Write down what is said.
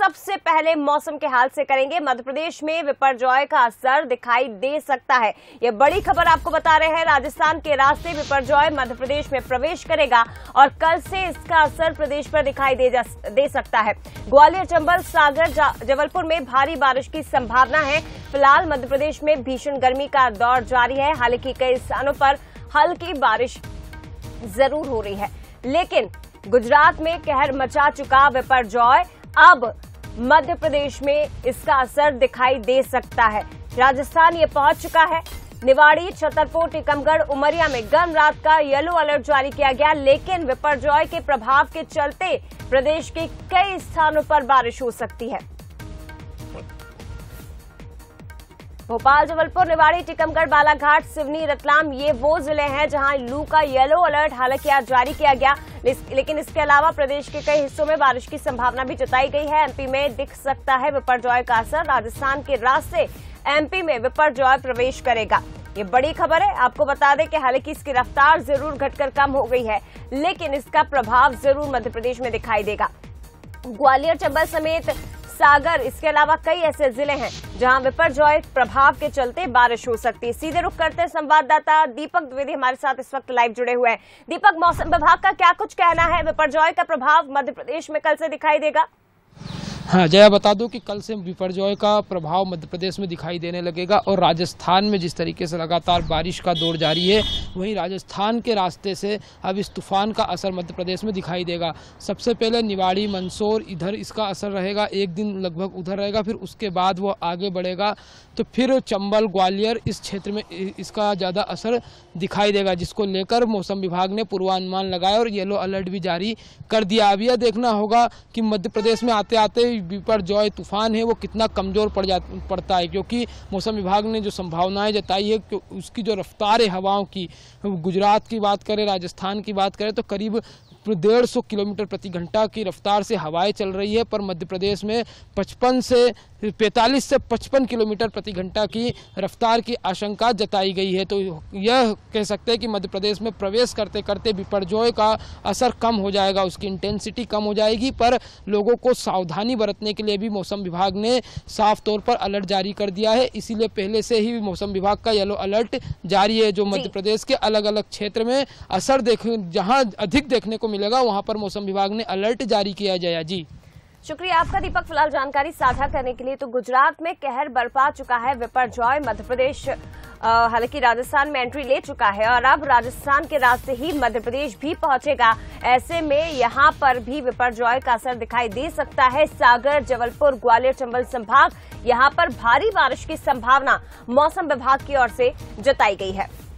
सबसे पहले मौसम के हाल से करेंगे। मध्य प्रदेश में विपर्जॉय का असर दिखाई दे सकता है। ये बड़ी खबर आपको बता रहे हैं। राजस्थान के रास्ते विपर्जॉय मध्य प्रदेश में प्रवेश करेगा और कल से इसका असर प्रदेश पर दिखाई दे सकता है। ग्वालियर, चंबल, सागर, जबलपुर में भारी बारिश की संभावना है। फिलहाल मध्य प्रदेश में भीषण गर्मी का दौर जारी है। हालांकि कई स्थानों पर हल्की बारिश जरूर हो रही है, लेकिन गुजरात में कहर मचा चुका विपर्जॉय अब मध्य प्रदेश में इसका असर दिखाई दे सकता है। राजस्थान ये पहुंच चुका है। निवाड़ी, छतरपुर, टीकमगढ़, उमरिया में गर्म रात का येलो अलर्ट जारी किया गया, लेकिन विपर्जॉय के प्रभाव के चलते प्रदेश के कई स्थानों पर बारिश हो सकती है। भोपाल, जबलपुर, निवाड़ी, टीकमगढ़, बालाघाट, सिवनी, रतलाम ये वो जिले हैं जहां लू का येलो अलर्ट हालांकि आज जारी किया गया, लेकिन इसके अलावा प्रदेश के कई हिस्सों में बारिश की संभावना भी जताई गई है। एमपी में दिख सकता है विपर्जॉय का असर। राजस्थान के रास्ते एमपी में विपर्जॉय प्रवेश करेगा। ये बड़ी खबर है। आपको बता दें कि हालांकि इसकी रफ्तार जरूर घटकर कम हो गई है, लेकिन इसका प्रभाव जरूर मध्य प्रदेश में दिखाई देगा। ग्वालियर, चंबल समेत सागर, इसके अलावा कई ऐसे जिले हैं जहां विपर्जॉय प्रभाव के चलते बारिश हो सकती है। सीधे रुख करते हैं संवाददाता दीपक द्विवेदी हमारे साथ इस वक्त लाइव जुड़े हुए हैं। दीपक, मौसम विभाग का क्या कुछ कहना है? विपर्जॉय का प्रभाव मध्य प्रदेश में कल से दिखाई देगा? हाँ जया, बता दूं कि कल से विपर्जॉय का प्रभाव मध्य प्रदेश में दिखाई देने लगेगा और राजस्थान में जिस तरीके से लगातार बारिश का दौर जारी है, वहीं राजस्थान के रास्ते से अब इस तूफान का असर मध्य प्रदेश में दिखाई देगा। सबसे पहले निवाड़ी, मंदसौर, इधर इसका असर रहेगा। एक दिन लगभग उधर रहेगा, फिर उसके बाद वो आगे बढ़ेगा तो फिर चंबल, ग्वालियर इस क्षेत्र में इसका ज़्यादा असर दिखाई देगा, जिसको लेकर मौसम विभाग ने पूर्वानुमान लगाया और येलो अलर्ट भी जारी कर दिया। अब यह देखना होगा कि मध्य प्रदेश में आते आते विपर्जॉय तूफान है वो कितना कमजोर पड़ता है, क्योंकि मौसम विभाग ने जो संभावनाएं जताई है कि उसकी जो रफ्तार है हवाओं की, गुजरात की बात करें, राजस्थान की बात करें तो करीब 150 किलोमीटर प्रति घंटा की रफ्तार से हवाएं चल रही है, पर मध्य प्रदेश में 45 से 55 किलोमीटर प्रति घंटा की रफ्तार की आशंका जताई गई है। तो यह कह सकते हैं कि मध्य प्रदेश में प्रवेश करते करते विपर्जॉय का असर कम हो जाएगा, उसकी इंटेंसिटी कम हो जाएगी, पर लोगों को सावधानी बरतने के लिए भी मौसम विभाग ने साफ तौर पर अलर्ट जारी कर दिया है। इसीलिए पहले से ही मौसम विभाग का येलो अलर्ट जारी है, जो मध्य प्रदेश के अलग अलग क्षेत्र में असर जहां अधिक देखने को मिलेगा वहां पर मौसम विभाग ने अलर्ट जारी किया जाएगा। जी शुक्रिया आपका दीपक, फिलहाल जानकारी साझा करने के लिए। तो गुजरात में कहर बरपा चुका है विपर्जॉय। मध्य प्रदेश हालांकि राजस्थान में एंट्री ले चुका है और अब राजस्थान के रास्ते ही मध्य प्रदेश भी पहुंचेगा। ऐसे में यहां पर भी विपर्जॉय का असर दिखाई दे सकता है। सागर, जबलपुर, ग्वालियर, चंबल संभाग, यहां पर भारी बारिश की संभावना मौसम विभाग की ओर से जताई गई है।